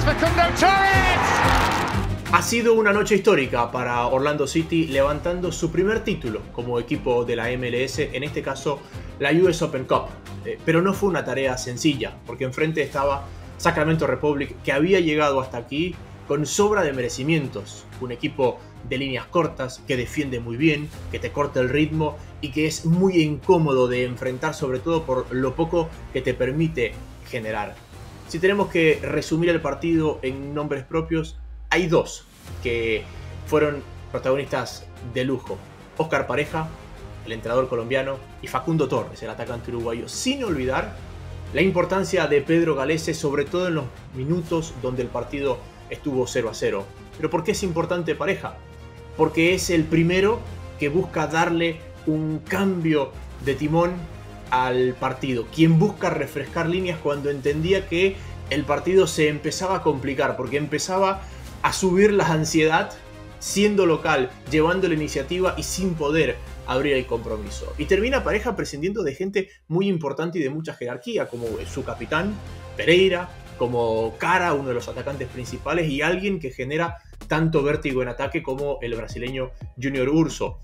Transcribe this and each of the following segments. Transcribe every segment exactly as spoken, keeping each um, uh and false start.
Facundo Torres. Ha sido una noche histórica para Orlando City, levantando su primer título como equipo de la M L S, en este caso la U S Open Cup. Eh, pero no fue una tarea sencilla, porque enfrente estaba Sacramento Republic, que había llegado hasta aquí con sobra de merecimientos. Un equipo de líneas cortas, que defiende muy bien, que te corta el ritmo y que es muy incómodo de enfrentar, sobre todo por lo poco que te permite generar. Si tenemos que resumir el partido en nombres propios, hay dos que fueron protagonistas de lujo: Óscar Pareja, el entrenador colombiano, y Facundo Torres, el atacante uruguayo. Sin olvidar la importancia de Pedro Galese, sobre todo en los minutos donde el partido estuvo cero a cero. ¿Pero por qué es importante Pareja? Porque es el primero que busca darle un cambio de timón al partido, quien busca refrescar líneas cuando entendía que el partido se empezaba a complicar, porque empezaba a subir la ansiedad siendo local, llevando la iniciativa y sin poder abrir el compromiso. Y termina Pareja prescindiendo de gente muy importante y de mucha jerarquía, como su capitán, Pereira, como Cara, uno de los atacantes principales, y alguien que genera tanto vértigo en ataque como el brasileño Junior Urso.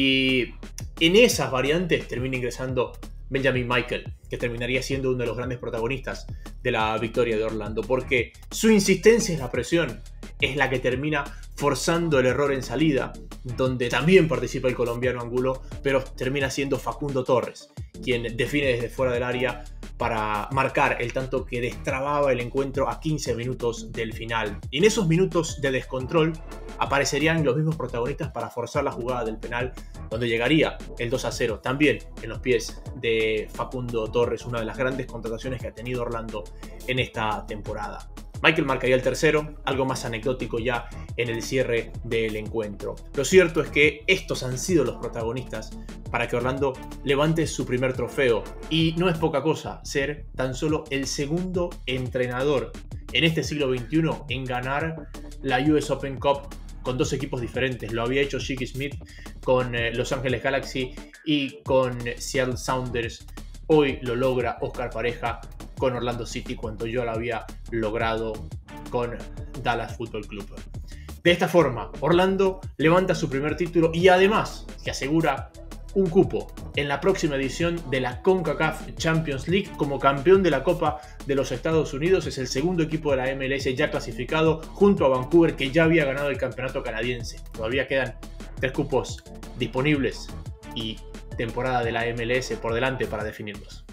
Y en esas variantes termina ingresando Benjamin Michael, que terminaría siendo uno de los grandes protagonistas de la victoria de Orlando, porque su insistencia en la presión es la que termina forzando el error en salida, donde también participa el colombiano Angulo, pero termina siendo Facundo Torres quien define desde fuera del área para marcar el tanto que destrababa el encuentro a quince minutos del final. Y en esos minutos de descontrol aparecerían los mismos protagonistas para forzar la jugada del penal, donde llegaría el dos a cero, también en los pies de Facundo Torres, una de las grandes contrataciones que ha tenido Orlando en esta temporada. Michael marcaría el tercero, algo más anecdótico ya en el cierre del encuentro. Lo cierto es que estos han sido los protagonistas para que Orlando levante su primer trofeo. Y no es poca cosa ser tan solo el segundo entrenador en este siglo veintiuno en ganar la U S Open Cup con dos equipos diferentes. Lo había hecho Chiqui Smith con eh, Los Ángeles Galaxy y con Seattle Sounders. Hoy lo logra Óscar Pareja con Orlando City, cuando yo lo había logrado con Dallas Football Club. De esta forma, Orlando levanta su primer título y además se asegura un cupo en la próxima edición de la CONCACAF Champions League como campeón de la Copa de los Estados Unidos. Es el segundo equipo de la M L S ya clasificado, junto a Vancouver, que ya había ganado el campeonato canadiense. Todavía quedan tres cupos disponibles y temporada de la M L S por delante para definirlos.